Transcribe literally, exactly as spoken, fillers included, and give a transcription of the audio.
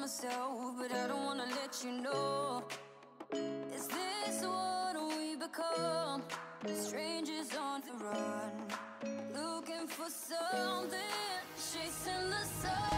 myself, but I don't wanna let you know. Is this what we become? Strangers on the run, looking for something, chasing the sun.